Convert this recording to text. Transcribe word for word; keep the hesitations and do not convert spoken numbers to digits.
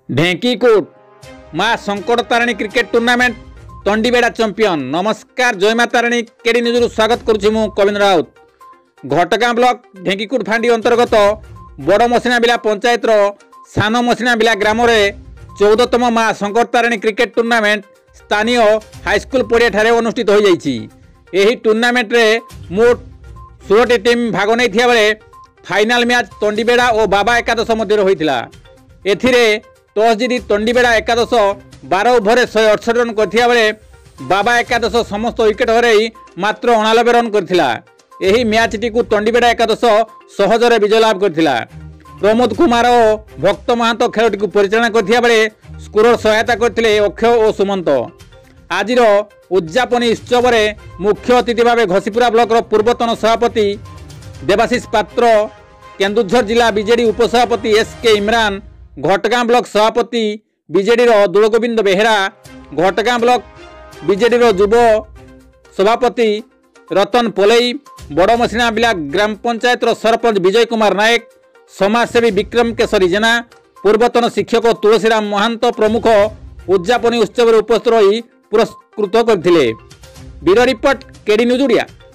ढेंकीकूट माँ Sankat Tarini cricket tournament Tandibeda champion. नमस्कार, जय माँ तारिणी केडी न्यूज स्वागत करुछि मु कविंद्र राउत। घटगाँ ब्लॉक ढेंकीकूट फांडी अंतर्गत बड़ मसिनाबिला पंचायत सान मसिनाबिला ग्राम चौदहतम माँ संकट तारिणी क्रिकेट टूर्नामेंट स्थानीय हाईस्कल पड़िया ठारे अनुष्ठित हो जाइछि। एही टूर्नामेंट रे मोट सोलह टीम भाग नहीं बेले फाइनाल मैच तंडीबेड़ा और बाबा एकादश मध्य होइतिला। एथिरे टॉस जीति तंडीबेड़ा एकादश बारह ओभर शहे अड़सठ रन करथिया बेले बाबा एकादश समस्त विकेट हरई मात्र अणानबे रन करथिला। एही मैच टी को तंडीबेड़ा एकादश सहजरे विजय लाभ करथिला। प्रमोद कुमार और भक्त महांत खेलटी को परिचालना करथिया बेले स्कोरर सहायता करथिले अक्षय और सुमंत। आजिर उद्यापनी उत्सव में मुख्य अतिथि भाव घसीपुरा ब्लॉक पूर्वतन सभापति देवाशीष पात्र, केन्दुझर जिला बीजेडी उपसभापति एस के इमरान, घटगाँ ब्लॉक सभापति बीजेडी दुलगोविंद बेहेरा, घटगाँ ब्लॉक बीजेडी युव सभापति रतन पोलई, बड़मसिनाबिला ग्राम पंचायत सरपंच विजय कुमार नायक, समाजसेवी विक्रम केशरी जेना, पूर्वतन शिक्षक तुलसीराम महांत प्रमुख उद्यापनी उत्सव में उपस्थित रही पुरस्कृत करथिले। Bureau report KD News Odia.